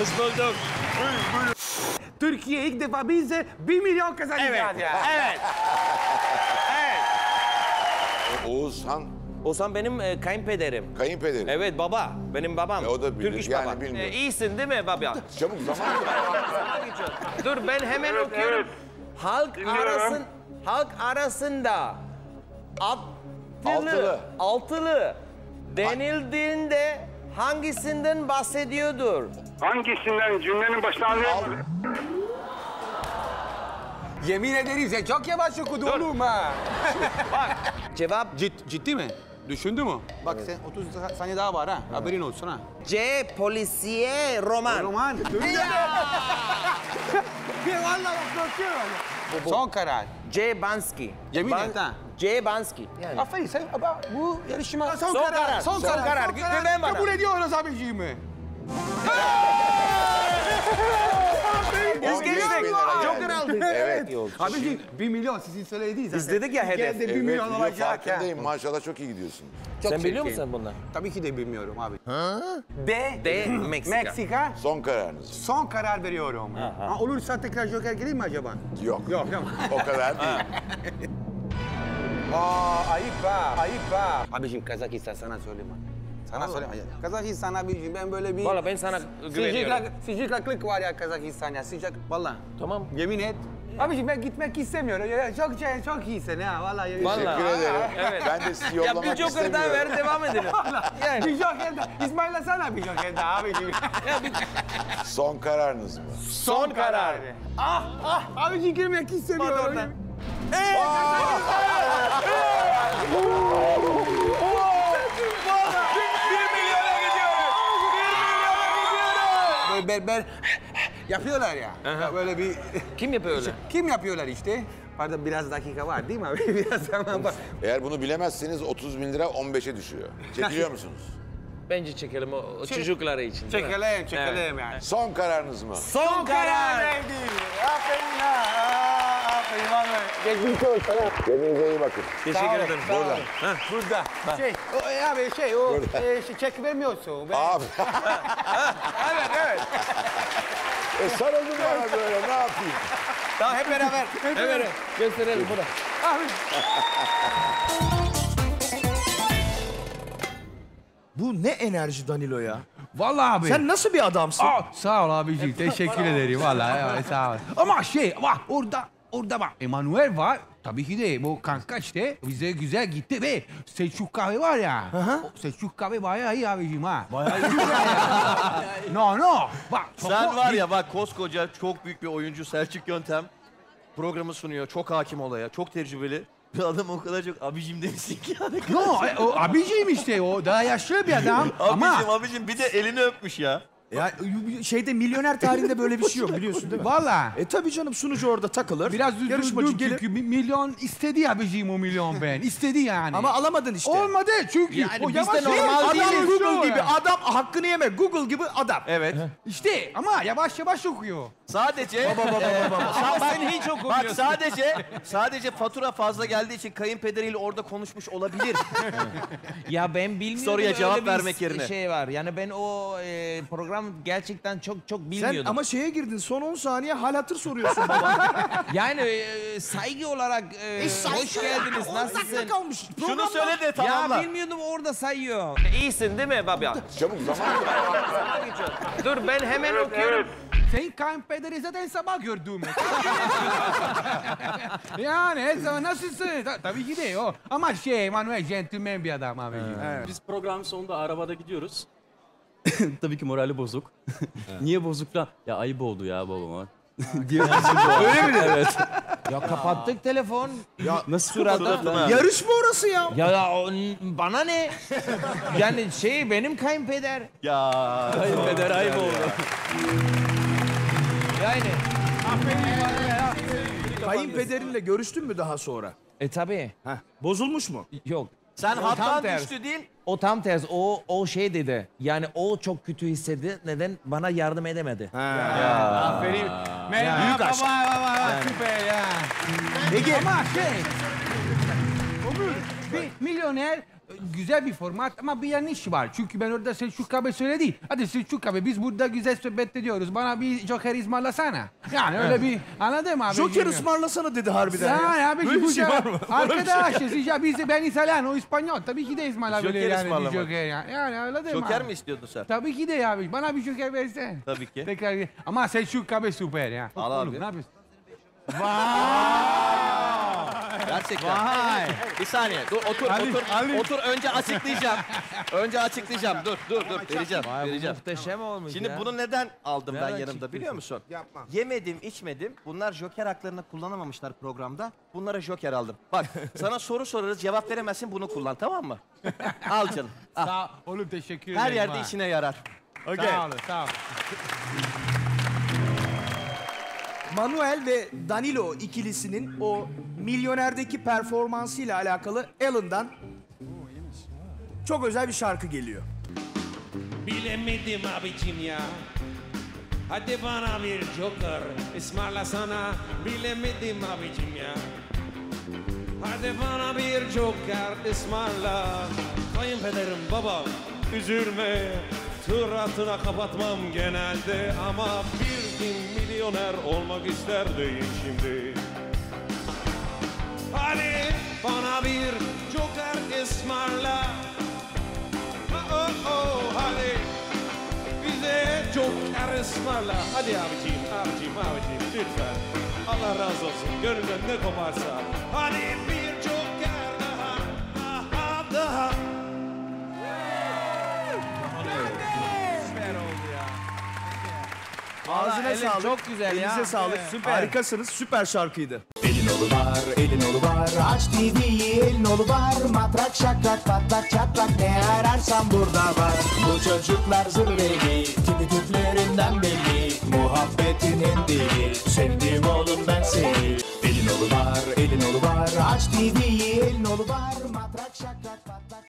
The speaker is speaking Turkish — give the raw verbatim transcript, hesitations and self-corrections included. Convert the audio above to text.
Hoş bulduk. Türkiye ilk defa bize bir milyon kazanacağız Evet. ya. Evet. Evet. Oğuzhan Oğuzhan benim e, kayınpederim. kayınpederim. Evet baba. Benim babam. E, o da bilir, Türk iş yani babam. bilmiyor. E, iyisin değil mi baba? Çabuk zaman. Dur ben hemen Evet, okuyorum. evet. Halk Dinliyorum. arasın halk arasında altılı Altılı. altılı denildiğinde hangisinden bahsediyordur? Hangisinden cümlenin başına anlayamadım. Yemin ederim sen çok yavaş okudun oğlum ha. Cevap Cid, ciddi mi? Düşündü mü? Bak sen otuz saniye daha var ha. Haberin olsun ha. C. Polisiye roman. Roman. Bir vallahi bak korkuyorum. Son karar. C. Bansky. Yemin et ha. C. Bansky. Yani. Aferin sen ama bu yarışma son, Son karar, Son, son karar. karar. Son Güven bana. Kabul ediyoruz abiciğimi. Biz geçtik. Joker aldık. Evet. Abiciğim bir milyon sizin söylediğiniz. Biz dedik ya hedef. Geldi bir Evet, milyon biliyorum, olacak ya. farkındayım. Maşallah çok iyi gidiyorsun. Sen biliyor musun bunlar? Tabii ki de bilmiyorum abi. D. D. Meksika. Meksika. Son kararınız. Son karar veriyorum. Ha, olursa tekrar Joker geleyim mi acaba? Yok. Yok yok. O kadar değil. Aa ayıp ha, ayıp ha. Abiciğim Kazakistan sana söyleme. Sana söyleme. Kazakistan abiciğim ben böyle bir... Valla ben sana güveniyorum. Sıcaklık, sıcaklık var ya Kazakistan ya sıcak. Valla. Tamam. Yemin et. Abiciğim ben gitmek istemiyorum. Ya, çok şey, çok iyisin ha. Valla. yemin Vallahi. ederim. Teşekkür ederim. Evet. Ben de sizi Ya yollamak bir Joker istemiyorum. daha ver devam edelim. Yani. Bir Joker daha. İsmail'le sana bir Joker daha abiciğim. Son kararınız mı? Son karar. ah ah abiciğim girmek istemiyorum. oradan. Böyle berber yapıyorlar ya. Ya böyle bir... Kim yapıyor öyle? Kim yapıyorlar işte? Pardon biraz dakika var değil mi abi? Biraz zaman var. Eğer bunu bilemezseniz otuz bin lira on beşe düşüyor. Çekiliyor musunuz? Bence çekelim o, o çocukları için. değil mi? Çekelim, çekelim yani. Son kararınız mı? Son karar. verdi. Aferin ha. Aferin vallahi. Geçmiş olsun. Kendinize iyi bakın. Teşekkür ederim. Burada. Burada. Şey, o, e, abi şey, o e, şey, çek vermiyorsun. Ben... Abi. Evet, evet. E sarıldı bana böyle ne yapayım? Tamam hep beraber. Hep beraber. Gösterelim burada. Abi. Bu ne enerji Danilo ya? Vallahi abi. Sen nasıl bir adamsın? Aa, sağ ol abiciğim. Teşekkür ederim. Vallahi evet, sağ ol. Ama şey bak orada orada bak Emanuel var. Tabii ki de bu kanka işte bize güzel gitti ve Selçuk kahve var ya. O Selçuk kahve bayağı iyi abiciğim ha. Bayağı iyi. No no. Bak. Sen var ya bak koskoca çok büyük bir oyuncu Selçuk Yöntem programı sunuyor. Çok hakim olaya, çok tecrübeli. Bir adam o kadar çok abicim demişsin ki. No e, o abiciğim işte o daha yaşlı bir adam. Abicim ama abicim bir de elini öpmüş ya. Ya şeyde milyoner tarihinde böyle bir şey yok biliyorsun değil mi? Vallahi. E tabii canım sunucu orada takılır. Biraz düz yarışmacı düzdüm gelir. çünkü bir milyon istedi abiciğim o milyon ben. İstedi yani. Ama alamadın işte. olmadı çünkü. Yani o biz de yavaş- normal Adam değiliz. şu Google gibi yani. adam hakkını yeme. Google gibi adam. Evet. İşte ama yavaş yavaş okuyor. Sadece baba baba baba. Sen hiç okumuyorsun. Bak sadece sadece fatura fazla geldiği için kayınpederiyle orada konuşmuş olabilir. Ya ben bilmiyordum. Soruya cevap öyle bir vermek yerine. şey var. Yani ben o e, program gerçekten çok çok bilmiyordum. Sen ama şeye girdin son on saniye hal hatır soruyorsun baba. Yani e, saygı olarak e, hoş geldiniz. Nasılsın? kalmış. Şunu söyle de tamamla. Ya bilmiyordum orada sayıyor. İyisin değil mi baba? Çabuk zaman. Dur ben hemen Evet, okuyorum. evet. Senin kayınpederi zaten sabah gördüğüm. Yani her zaman nasılsın? Ta- tabii ki de o. Ama şey Emanuel gentleman bir adam abiciğim. Biz programın sonunda arabada gidiyoruz. Tabii ki morali bozuk. Niye bozuk lan? Ya ayıp oldu ya babama. Diye öyle mi? Evet. Ya kapattık telefon. Ya Nasıl Suratına. yarış mı orası ya? Ya, ya o- bana ne? Yani şey benim kayınpeder. Ya. Kayınpeder ayıp oldu. Yani. Kayınpederinle görüştün mü daha sonra? E tabii. Heh. Bozulmuş mu? Yok. Sen O hattan tam tersi. düştü değil. O tam tersi. O o şey dedi. Yani o çok kötü hissetti. Neden? Bana yardım edemedi. Aferin. Men, Büyük baba, aşk. baba, baba, süper ya. Peki. Ama şey... O bir, bir milyoner güzel bir format ama bir yanlış var. Çünkü ben orada Selçuk abi söyledi. Hadi Selçuk abi biz burada güzel sohbet ediyoruz. Bana bir Joker ısmarlasana. Yani öyle bir anladın mı abi? Joker ısmarlasana dedi harbiden ya. Ya abi Böyle bir şey var mı? Arkadaşız ya biz ben İtalyan o İspanyol tabii ki de ısmarlayabilir Joker yani ısmarlamak. Joker ya. Yani öyle değil mi Joker abi? mi istiyordun sen? Tabii ki de ya abi. Bana bir Joker versen. Tabii ki. Tekrar ama Selçuk abi süper ya. Al Oğlum, abi. ne yapıyorsun? Gerçekten. Vay. Bir saniye. Dur otur Ali, otur. Ali. Otur önce açıklayacağım. önce açıklayacağım. Dur dur dur vereceğim. Vay, bu vereceğim. muhteşem olmuş Şimdi ya. bunu neden aldım ben Nereden yanımda çıktı biliyor bu? musun? Yapma. Yemedim, içmedim. Bunlar Joker haklarını kullanamamışlar programda. Bunlara Joker aldım. Bak sana soru sorarız, cevap veremezsin bunu kullan tamam mı? Al canım. Al. Sağ oğlum teşekkür ederim. Her yerde ha. işine yarar. Sağ olun sağ ol. Manuel ve Danilo ikilisinin o milyonerdeki performansıyla alakalı Alan'dan çok özel bir şarkı geliyor. Bilemedim abicim ya. Hadi bana bir Joker ısmarlasana. Bilemedim abicim ya. Hadi bana bir Joker ısmarla. Kayınpederim babam üzülme. Suratına kapatmam genelde ama bir gün milyoner olmak isterdim şimdi. Hadi bana bir Joker ısmarla. Oh, oh, oh, hadi bize Joker ısmarla. Hadi abicim, abicim, abicim lütfen. Allah razı olsun. Gönlünden ne koparsa. Hadi bir Joker daha, daha, daha. Ağzına Elif, sağlık. çok güzel ya. Elinize sağlık. Evet. Süper. Harikasınız. Süper şarkıydı. Elin olu var, elin olu var. Aç T V'yi, elin olu var. Matrak şakrak patlak çatlak ne ararsan burada var. Bu çocuklar zırveli, tipi tüplerinden belli. Muhabbetinin dili, sevdim oğlum ben seni. Elin olu var, elin olu var. Aç T V'yi, elin olu var. Matrak şakrak patlak.